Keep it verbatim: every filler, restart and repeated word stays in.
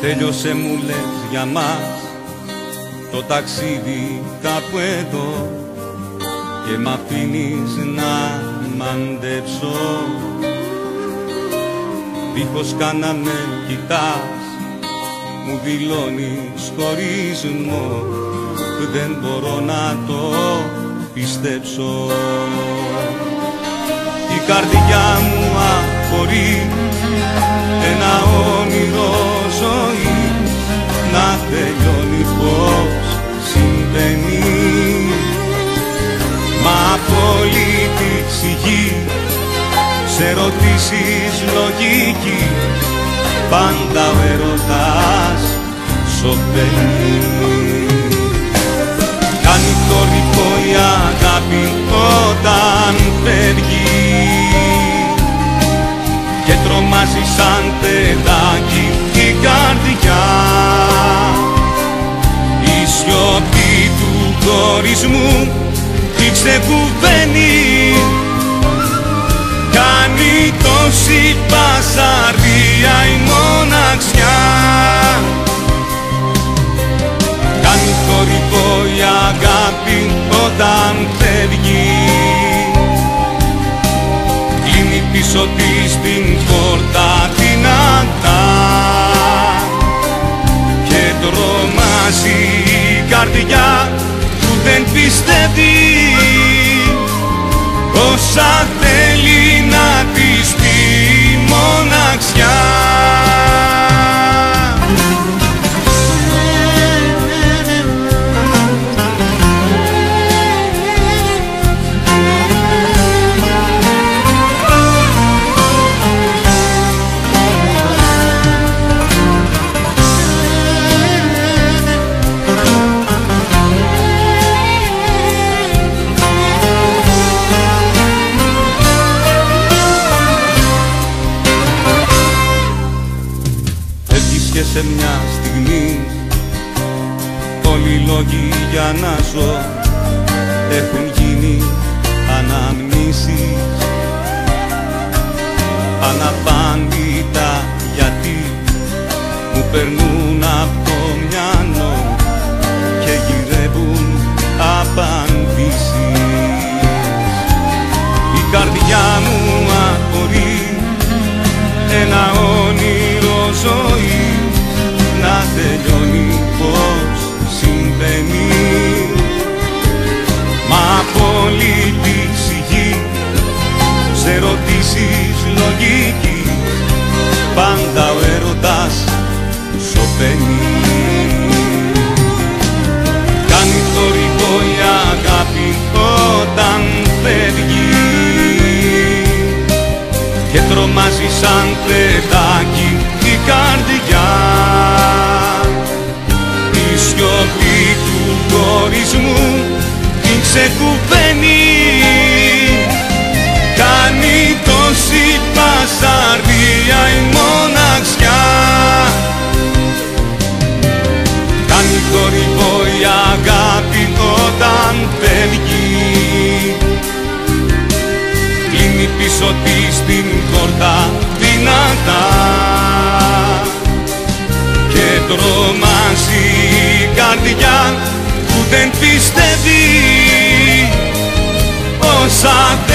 Τέλειωσε μου λες για μας το ταξίδι κάπου εδώ και μ' αφήνεις να μαντέψω. Δίχως καν με κοιτάς μου δηλώνεις χωρισμό, δεν μπορώ να το πιστέψω. Η καρδιά μου απορεί ένα όνειρο ζωή να τελειώνει πως συμβαίνει, μα πολύ τη ψυχή σε ερωτήσεις λογική πάντα ο έρωτας σωπαίνει. Κάνει θόρυβο η αγάπη όταν φεύγει και τρομάζει σαν παιδάκι η καρδιά. Η σιωπή του χωρισμού τη ξεβουβαίνει, κάνει τόση πασαρία η μοναξιά. Κάνει θόρυβο η αγάπη όταν φεύγει, κλείνει πίσω της την πόρτα δυνατά και τρομάζει η καρδιά που δεν πιστεύει όσα θέλει να της πει μοναξιά. Και σε μια στιγμή όλοι οι λόγοι για να ζω έχουν γίνει αναμνήσεις αναπάντητα, γιατί μου περνούν από το μυαλό και γυρεύουν απαντήσεις. Η καρδιά μου απορεί ένα όνειρο ζωή να τελειώνει πως συμβαίνει, μα πολύ τη ψυχή σε ερωτήσεις λογική πάντα ο έρωτας σωπαίνει. Κάνει θόρυβο η αγάπη όταν φεύγει και τρομάζει σαν παιδάκι η καρδιά. Η σιωπή του χωρισμού την ξεκουβαίνει, κάνει τόση πασαρία η μοναξιά. Κάνει θόρυβο η αγάπη όταν φεύγει, κλείνει πίσω της την πόρτα δυνατά και τρομάζει η καρδιά που δεν πιστεύει όσα